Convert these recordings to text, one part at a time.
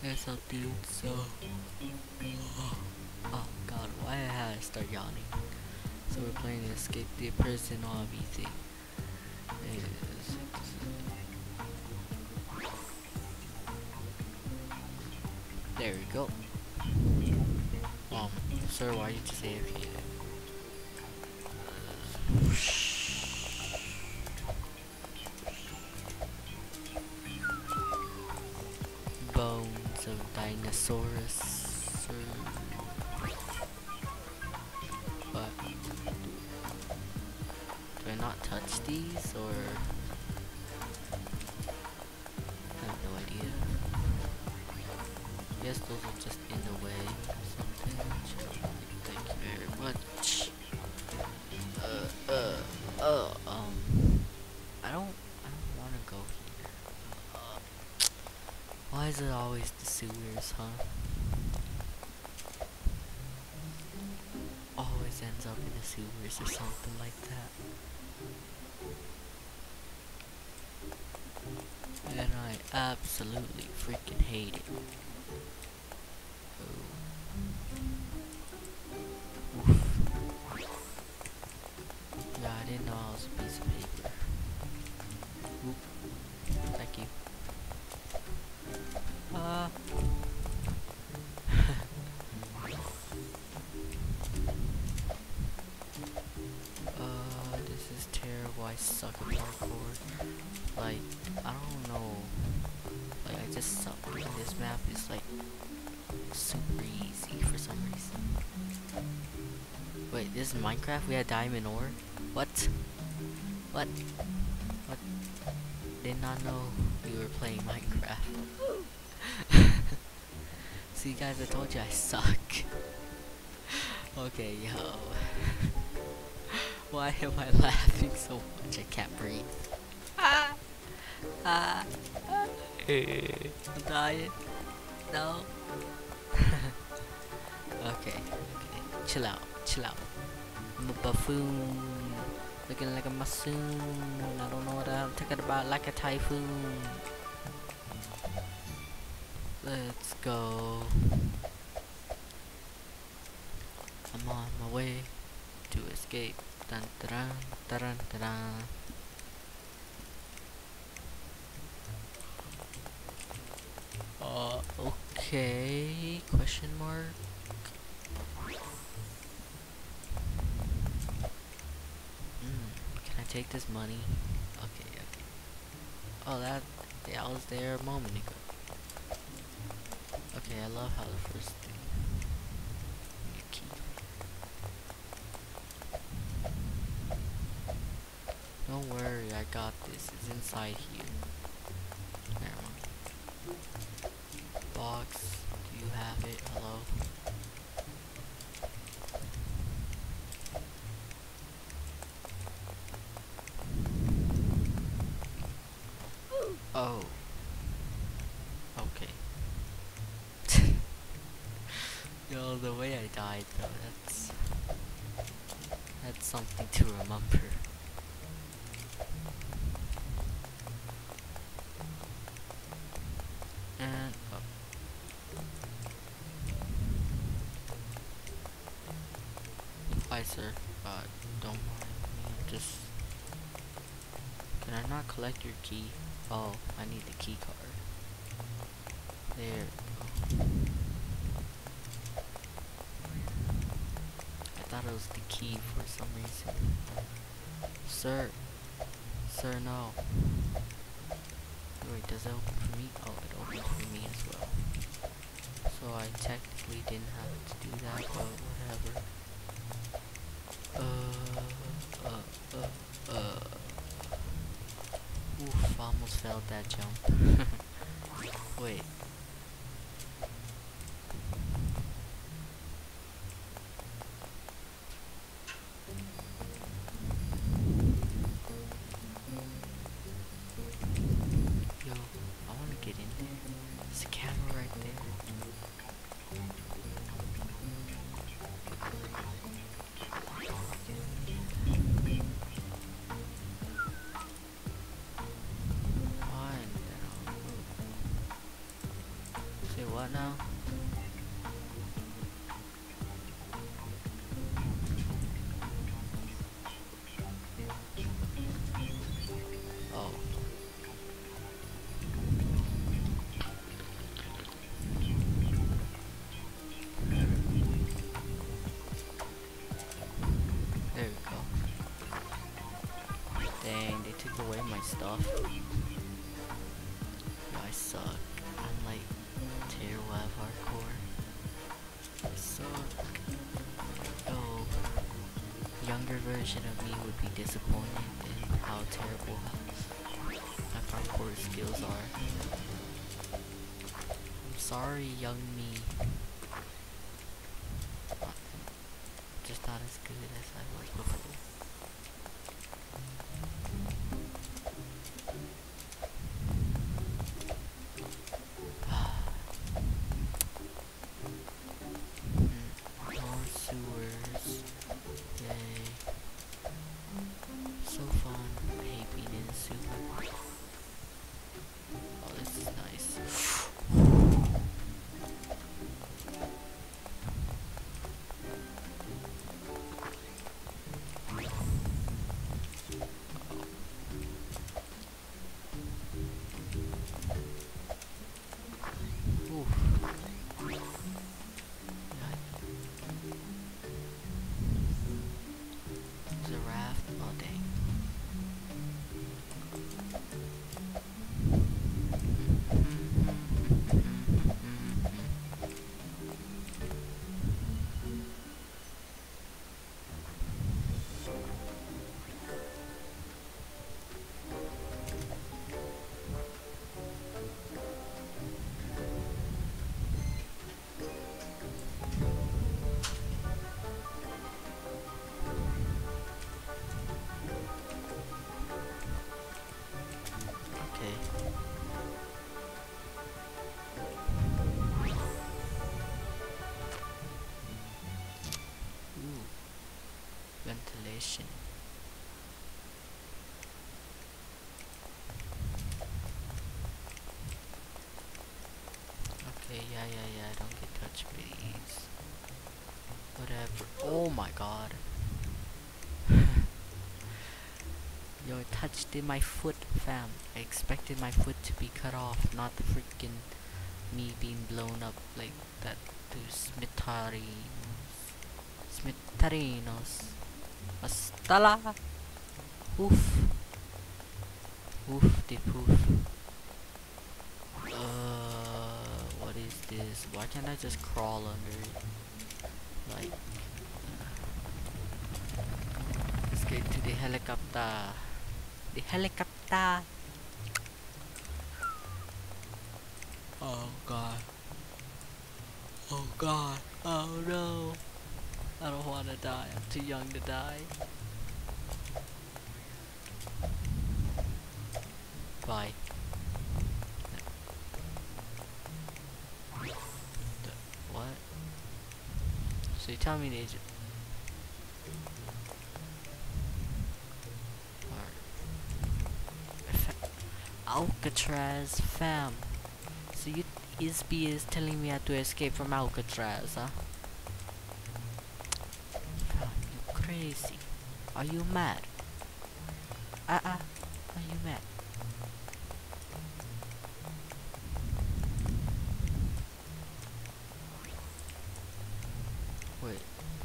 There's something so. Oh god, why I had to start yawning? So we're playing Escape the Person Obby thing. There we go. Sir, why did you say AFK? Bones of dinosaurs. What? Do I not touch these, or? I have no idea. I guess those are just in the way or something. Thank you very much. I don't wanna go here. Why is it always the sewers, huh? Always ends up in the sewers or something like that. And I absolutely freaking hate it. Oof. Yeah, I didn't know I was a piece of paper. Oop. Thank you. This is terrible. I suck at parkour. Like, I don't know. Like, I just suck. This map is like super easy for some reason. Wait, this is Minecraft? We had diamond ore? What? What? What? Did not know we were playing Minecraft. See guys, I told you I suck. Okay, yo. Why am I laughing so much? I can't breathe. I'm dying. No. Okay. Chill out. I'm a buffoon. Looking like a bassoon. I don't know what I'm talking about, like a typhoon. Let's go. I'm on my way to escape. Dun dun dun dun dun. Okay. Question mark. Can I take this money? Okay. Oh, that was there a moment ago. Okay, I love how the first thing. Key. Don't worry, I got this. It's inside here. Never mind. Box, do you have it? Hello? Oh. Okay. Yo, the way I died though, that's something to remember. And Hi sir, don't mind me, just can I not collect your key? Oh, I need the key card. There we go. I thought it was the key for some reason. Sir, no. Wait, does it open for me? Oh, it opens for me as well. So I technically didn't have to do that, but whatever. Oof, almost failed that jump. Wait. Yo, I wanna get in there. There's a camera right there. what now? Oh. There we go. Dang, they took away my stuff. Yo, I suck. I'm like tier 1 hardcore. I suck. Yo, younger version of me would be disappointed in how terrible my parkour skills are. I'm sorry, young me. Just not as good as I was before. More sewers. Yay. So fun. I hate being in a sewer. Oh, this is nice. There's a raft. Oh dang. Okay. Ooh. Ventilation. Okay, yeah, don't get touched please. Whatever. Oh my god. Yo, it touched in my foot, fam. I expected my foot to be cut off, not the freaking me being blown up like that to Smittarinos. Astala! Oof. Oof de poof. What is this? Why can't I just crawl under it? Like, let's get to the helicopter. The helicopter! Oh god. Oh god. Oh no. I don't wanna die. I'm too young to die. Bye. What? So you tell me the age. Alcatraz, fam. So you Isby is telling me I have to escape from Alcatraz, huh? Fam, you crazy. Are you mad? Are you mad? Wait.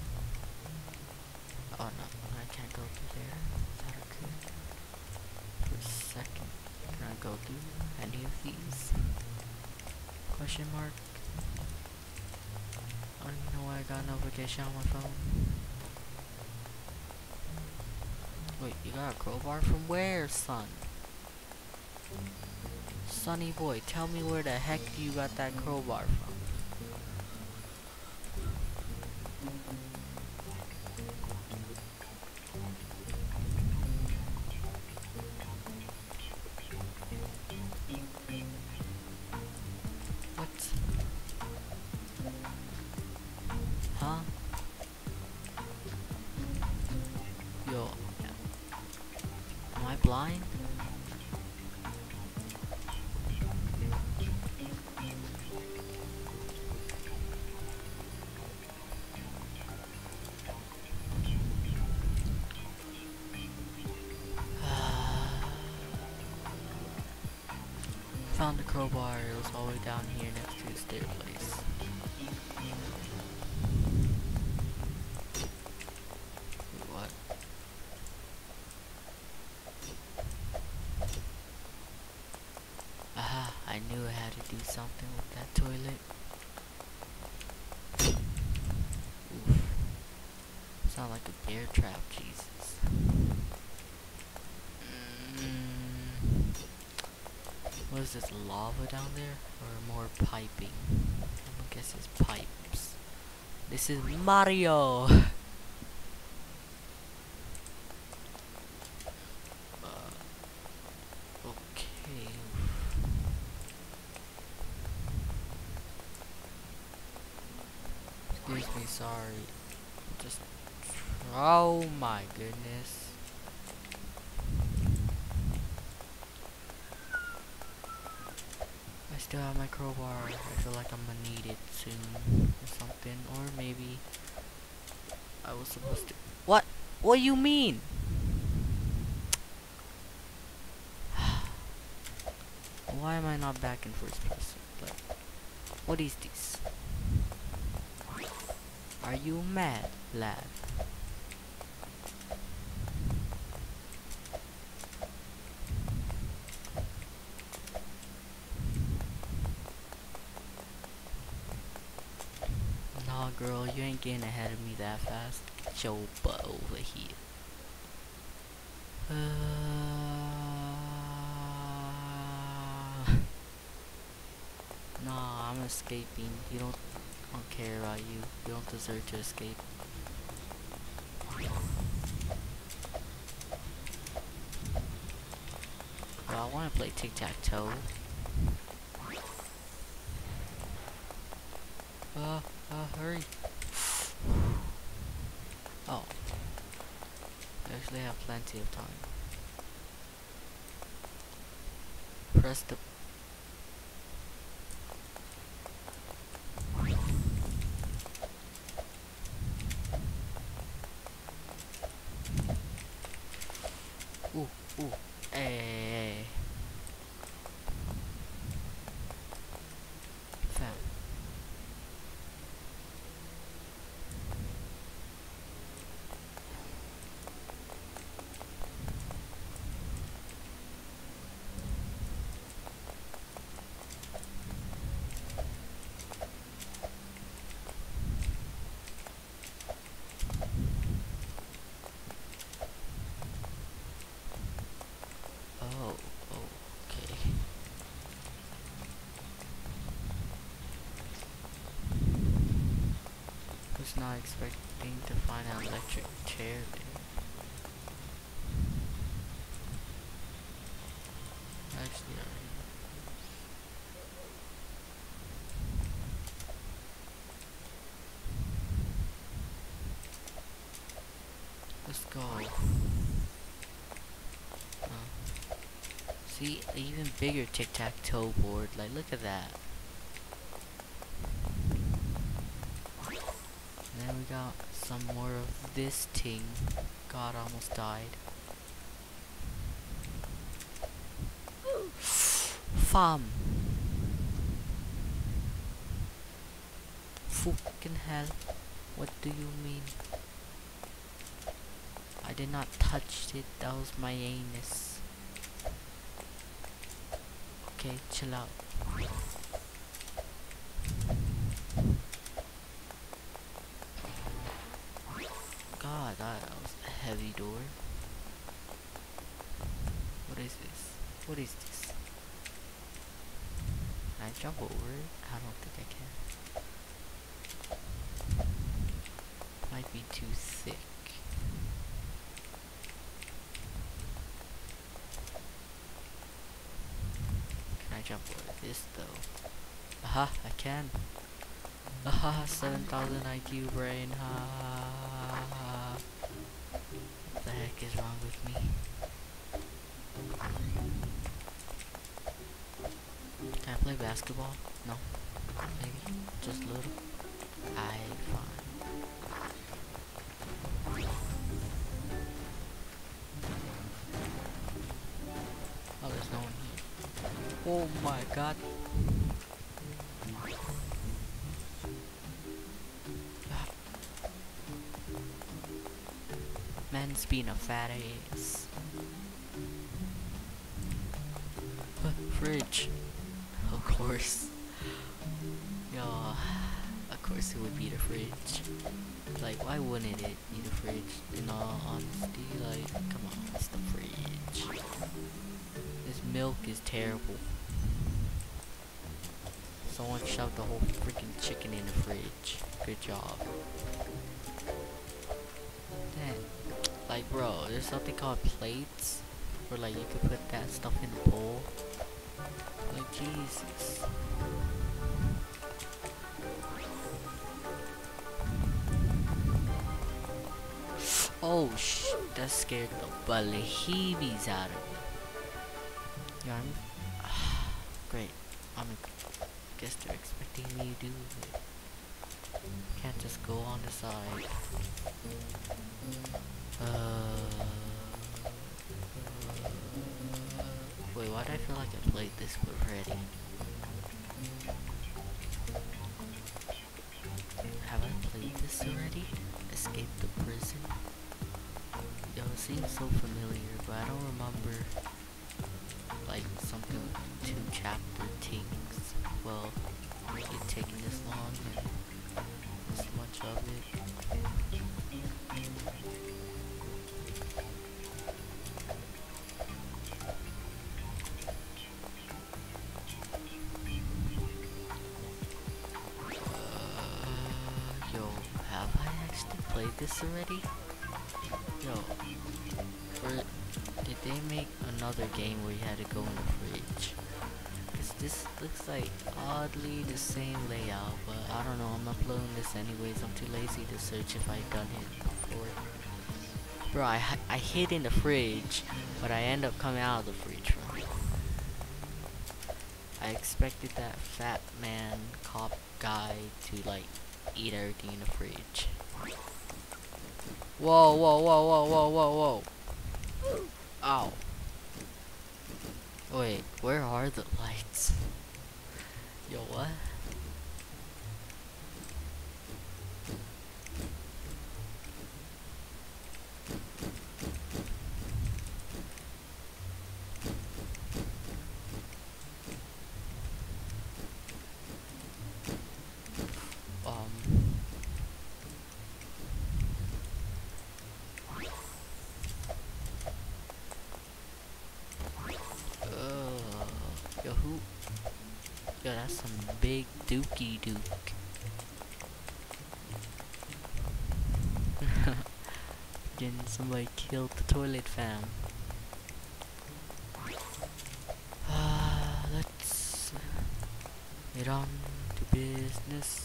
Oh no, I can't go through there. I thought I could. For a second. Can I go through any of these? Question mark. I don't even know why I got a notification on my phone. Wait, you got a crowbar from where, son? Sonny boy, tell me where the heck you got that crowbar from. What? Huh? Yo, am I blind? found the crowbar. It was all the way down here next to the staircase. Wait, what? Aha, I knew I had to do something with that toilet. Oof. Sound like a bear trap, Jesus. What is this, lava down there? Or more piping? I guess it's pipes. This is Mario! Okay. Excuse me, sorry. Just... Oh my goodness. I still have my crowbar. I feel like I'm gonna need it soon or something. Or maybe I was supposed to... What? What do you mean? Why am I not back in first person? Like, what is this? Are you mad, lad? Nah, girl, you ain't getting ahead of me that fast. Get your butt over here. Nah, I'm escaping. I don't care about you. You don't deserve to escape. Well, I want to play tic-tac-toe. Hurry. Oh. I actually have plenty of time. Press the... Ooh, hey. Fam. Okay. Was not expecting to find an electric chair there. Actually, let's go. See, an even bigger tic-tac-toe board. Like, look at that. And then we got some more of this thing. God, almost died. Fam. Fucking hell. What do you mean? I did not touch it. That was my anus. Okay, chill out. God, that was a heavy door. What is this? What is this? Can I jump over it? I don't think I can. Might be too thick. Can I jump over this though? Aha, I can. Aha, 7,000 IQ brain. Ha. What the heck is wrong with me? Can I play basketball? No. Maybe. Just a little. Fine. Oh, there's no one here. Oh my god. Man's being a fat ass. Fridge. Of course. Yo, of course it would be the fridge. Like, why wouldn't it be the fridge? In all honesty, like, come on, it's the fridge. This milk is terrible. Someone shoved the whole freaking chicken in the fridge. Good job. Damn. Like, bro, there's something called plates where, like, you could put that stuff in a bowl. Like, Jesus. Oh, that scared the beheebies out of me. Yeah, great. Guess they're expecting me to do it. Can't just go on the side. Wait, why do I feel like I played this already? Have I played this already? Escape the prison? Yo, it seems so familiar, but I don't remember like something with 2 chapter things. Well, it taking this long and this much of it. Yo, have I actually played this already? Yo, did they make another game where you had to go in the fridge? Cause this looks like oddly the same layout, but I don't know, I'm uploading this anyways, I'm too lazy to search if I've done it before. Bro, I hid in the fridge, but I end up coming out of the fridge. I expected that fat man cop guy to like eat everything in the fridge. Whoa, whoa, whoa, whoa, whoa, whoa, whoa. Ow. Wait, where are the lights? Yo, what? Yo, who? Yo, that's some big dookie duke. Getting somebody killed the toilet fam. Let's get on to business.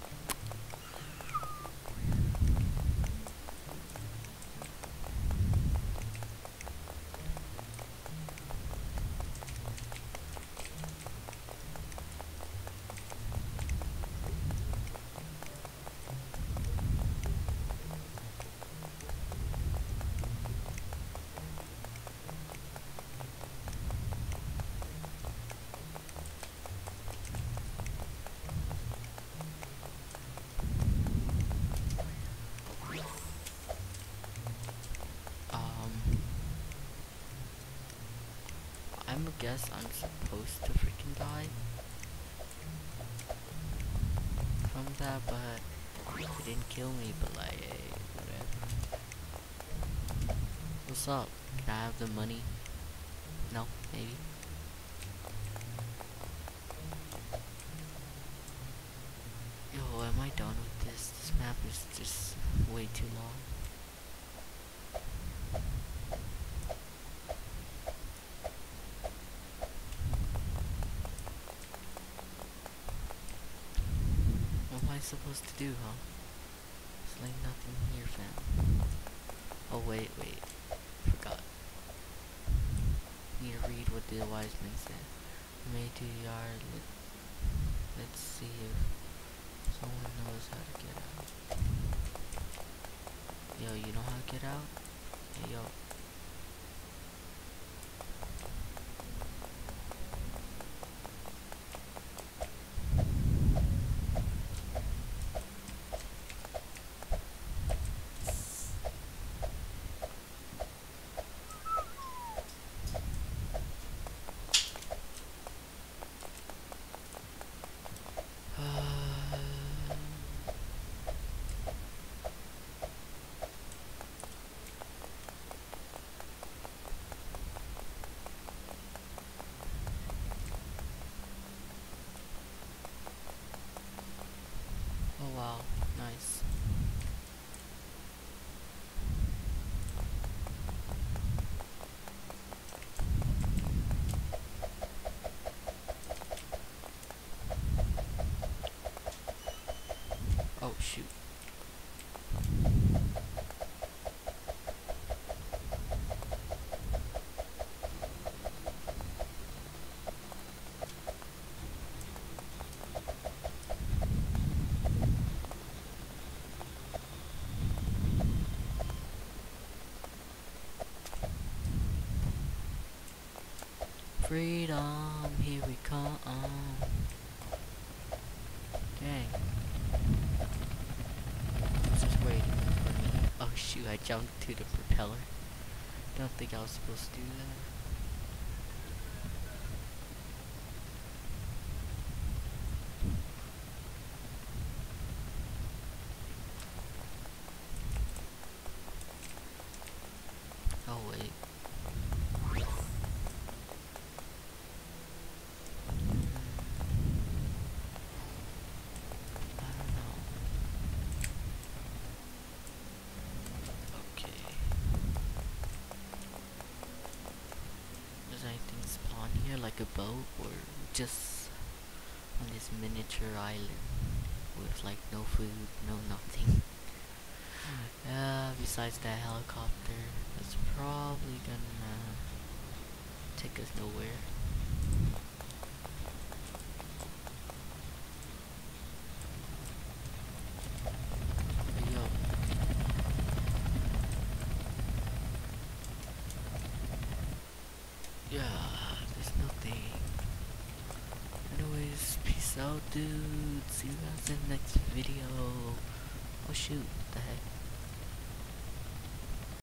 I'm a guess I'm supposed to freaking die from that, but it didn't kill me, but like, hey, whatever. What's up? Can I have the money? No? Maybe? Yo, am I done with this? This map is just way too long. What am I supposed to do, huh? There's like nothing here, fam. Oh, wait. Forgot. Need to read what the wise men said. May to yard. Let's see if someone knows how to get out. Yo, you know how to get out? Hey, yo. Oh wow, nice. Oh shoot. Freedom, here we come. Dang. It's just waiting for me. Oh shoot, I jumped to the propeller. Don't think I was supposed to do that. Oh wait. I don't know. Okay. Does anything spawn here like a boat or just on this miniature island with like no food, no nothing? Besides that helicopter, that's probably gonna take us nowhere. Hey, yo. Yeah, there's nothing. Anyways, peace out, dude. See you guys in the next video. Oh shoot, what the heck?